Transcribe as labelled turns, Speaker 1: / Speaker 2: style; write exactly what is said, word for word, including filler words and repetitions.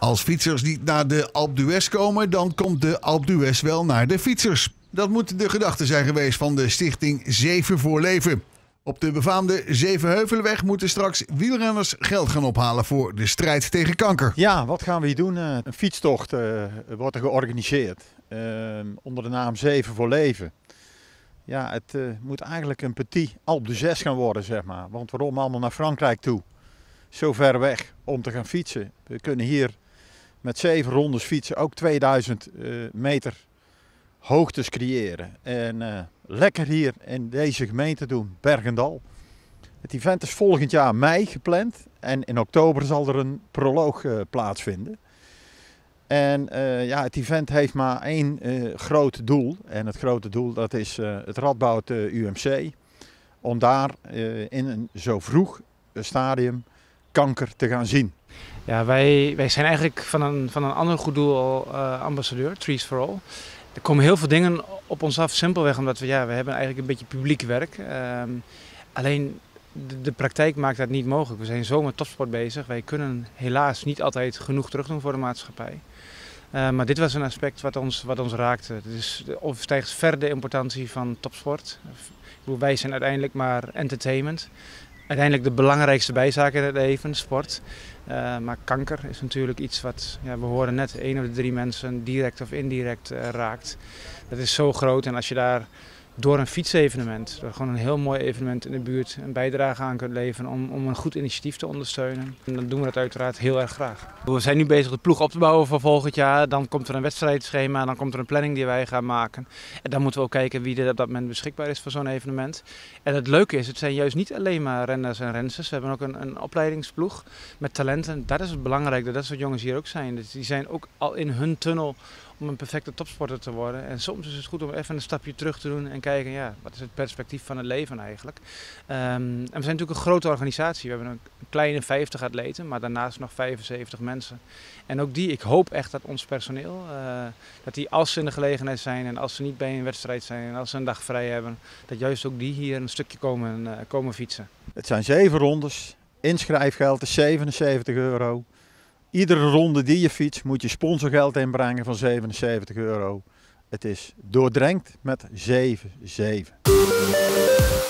Speaker 1: Als fietsers niet naar de Alpe d'Huez komen, dan komt de Alpe d'Huez wel naar de fietsers. Dat moet de gedachte zijn geweest van de stichting Zeven voor Leven. Op de befaamde Zevenheuvelenweg moeten straks wielrenners geld gaan ophalen voor de strijd tegen kanker.
Speaker 2: Ja, wat gaan we hier doen? Een fietstocht uh, wordt er georganiseerd uh, onder de naam Zeven voor Leven. Ja, het uh, moet eigenlijk een petit Alpe d'Huez gaan worden, zeg maar. Want waarom allemaal naar Frankrijk toe? Zo ver weg om te gaan fietsen. We kunnen hier met zeven rondes fietsen ook tweeduizend uh, meter hoogtes creëren. En uh, lekker hier in deze gemeente doen, Bergendal. Het event is volgend jaar mei gepland en in oktober zal er een proloog uh, plaatsvinden. En uh, ja, het event heeft maar één uh, groot doel. En het grote doel dat is uh, het Radboud uh, U M C. Om daar uh, in een zo vroeg stadium kanker te gaan zien.
Speaker 3: Ja, wij, wij zijn eigenlijk van een, van een ander goed doel al uh, ambassadeur, Trees for All. Er komen heel veel dingen op ons af, simpelweg omdat we, ja, we hebben eigenlijk een beetje publiek werk. Uh, alleen de, de praktijk maakt dat niet mogelijk. We zijn zo met topsport bezig. Wij kunnen helaas niet altijd genoeg terugdoen voor de maatschappij. Uh, maar dit was een aspect wat ons, wat ons raakte. Het is, overstijgt ver de importantie van topsport. Ik bedoel, wij zijn uiteindelijk maar entertainment. Uiteindelijk de belangrijkste bijzaak in het leven, sport. Uh, maar kanker is natuurlijk iets wat, ja, we horen net, één op de drie mensen direct of indirect uh, raakt. Dat is zo groot en als je daar door een fietsevenement, door gewoon een heel mooi evenement in de buurt, een bijdrage aan kunt leveren om, om een goed initiatief te ondersteunen. En dan doen we dat uiteraard heel erg graag. We zijn nu bezig de ploeg op te bouwen voor volgend jaar. Dan komt er een wedstrijdschema, dan komt er een planning die wij gaan maken. En dan moeten we ook kijken wie er op dat moment beschikbaar is voor zo'n evenement. En het leuke is, het zijn juist niet alleen maar renners en rensters. We hebben ook een, een opleidingsploeg met talenten. Dat is het belangrijke, dat is wat jongens hier ook zijn. Dus die zijn ook al in hun tunnel om een perfecte topsporter te worden. En soms is het goed om even een stapje terug te doen en kijken, ja, wat is het perspectief van het leven eigenlijk. Um, en we zijn natuurlijk een grote organisatie. We hebben een kleine vijftig atleten, maar daarnaast nog vijfenzeventig mensen. En ook die, ik hoop echt dat ons personeel, uh, dat die als ze in de gelegenheid zijn en als ze niet bij een wedstrijd zijn en als ze een dag vrij hebben, dat juist ook die hier een stukje komen, uh, komen fietsen.
Speaker 2: Het zijn zeven rondes, inschrijfgeld is zevenenzeventig euro. Iedere ronde die je fietst moet je sponsorgeld inbrengen van zevenenzeventig euro. Het is doordrenkt met zeven zeven.